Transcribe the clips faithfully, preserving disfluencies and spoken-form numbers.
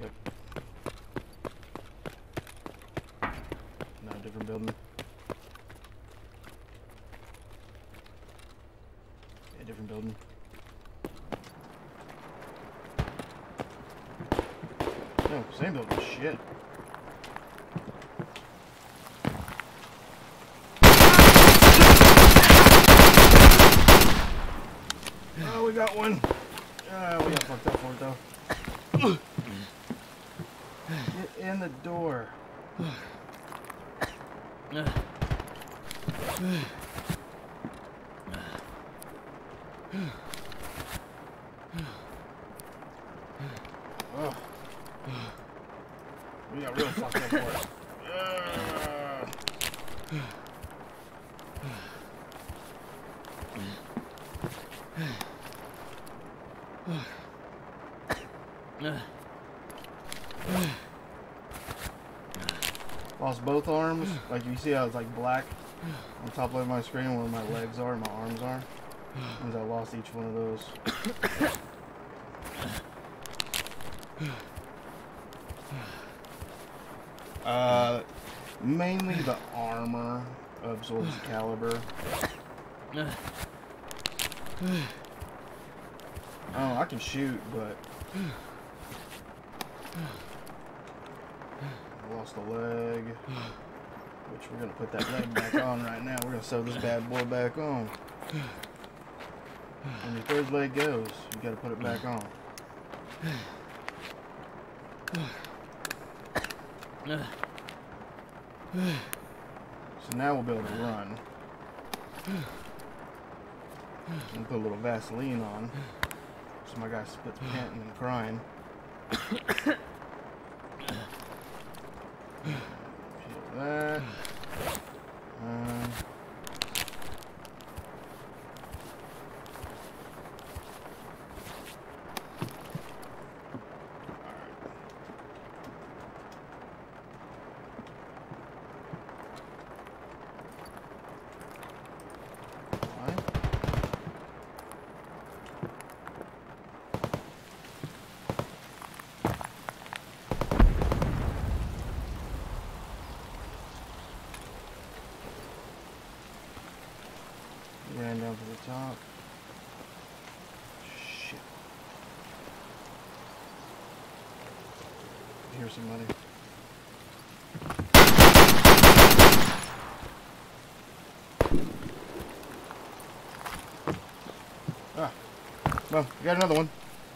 Yep. No, different building. Yeah, different building. No, same building. Shit. Oh, we got one. Ah, we got fucked up for it though. Get in the door. Oh. We got real fucked up for it. Uh. Lost both arms. Like you see how it's like black on top of my screen where my legs are and my arms are. Means I lost each one of those. Uh, mainly the armor absorbs the caliber. Oh, I can shoot, but I lost a leg, which we're gonna put that leg back on right now. We're gonna sew this bad boy back on. When your third leg goes, you gotta put it back on. So now we'll be able to run. And put a little Vaseline on. So my guy splits panting and crying. Peel that. Um, ran down to the top. Shit. Here's somebody. Ah. Well, we got another one.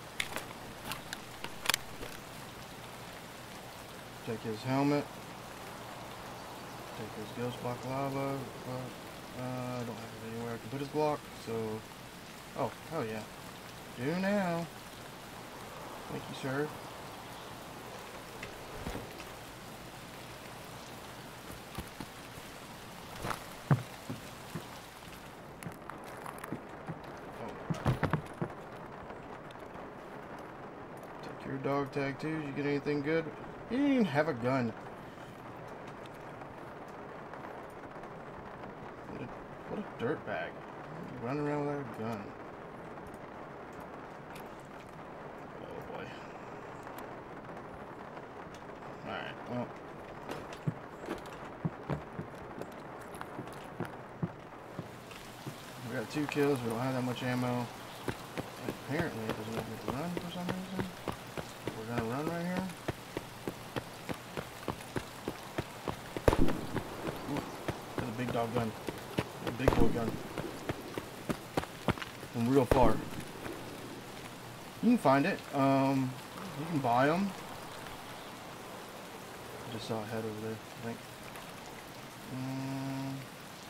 Take his helmet. Take his ghost block lava. Uh, I don't have it anywhere I can put his block, so... Oh, hell yeah. Do now. Thank you, sir. Oh. Take your dog tag too. Did you get anything good? You didn't even have a gun. What a dirtbag. Running around without a gun. Oh boy. Alright, well. We got two kills, we don't have that much ammo. And apparently it doesn't want me to run for some reason. We're gonna run right here. Ooh, that's a big dog gun. Big boy gun from real far. You can find it. Um, you can buy them. I just saw a head over there, I think. Um,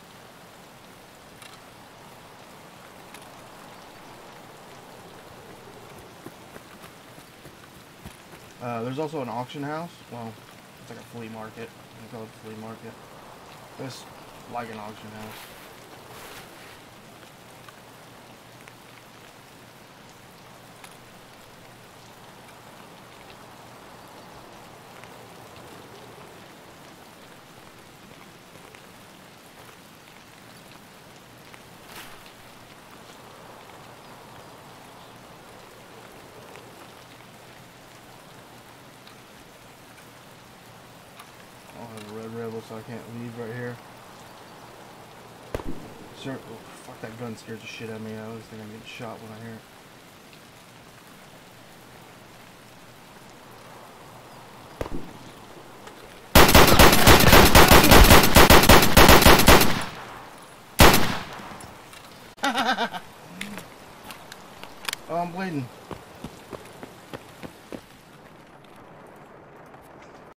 uh, there's also an auction house. Well, it's like a flea market. I call it a flea market. It's like an auction house. so I can't leave right here. Sir, oh, fuck, that gun scared the shit out of me. I always think I'm getting shot when I hear it. Oh, I'm bleeding.